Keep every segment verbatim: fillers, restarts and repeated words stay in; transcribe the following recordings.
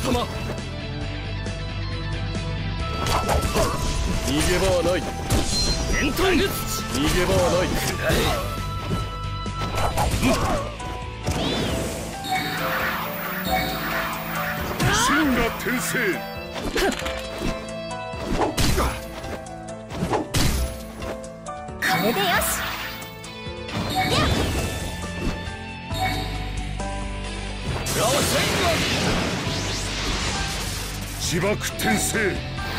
様。逃げ場はない。伝統術。逃げ場はない。 真が転生。 これでよし。 自爆転生。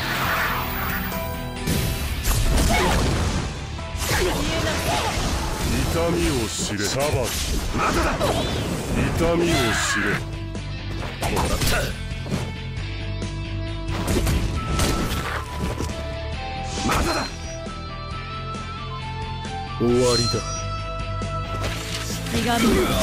痛みを知れ。サバまだだ。痛みを知れ。もらった。まだだ。 終わりだ。 手紙を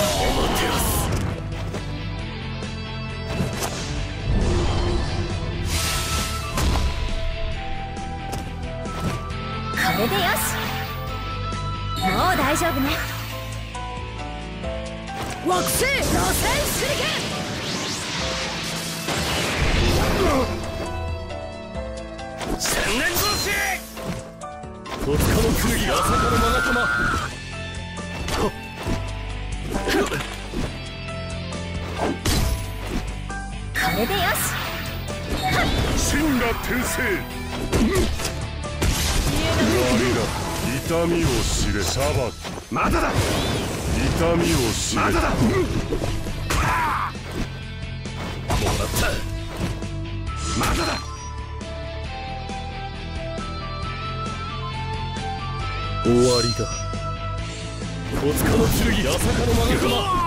これでよし。もう大丈夫ね。惑星螺旋手裏剣。 千年殺し。戸塚の剣、朝香のマガ玉。 これでよし。 真が転生。終わりだ。痛みを知れ。サバまだだ。痛みを知れ。まだだ。もらった。まだだ。 終わりだ。戸塚の剣、朝香のマガ玉。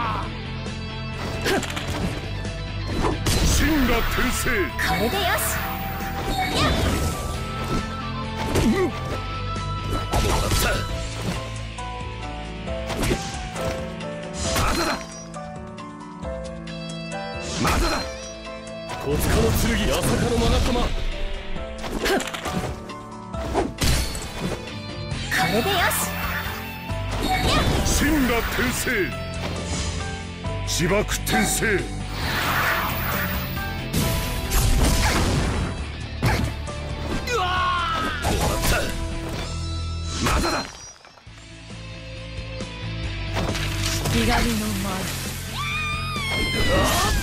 真が転生。 これでよし。 まだだ。まだだ。 戸塚の剣、朝香のマガ玉。 これでよし。 真が転生。自爆転生。まだだ。 ひがみの舞。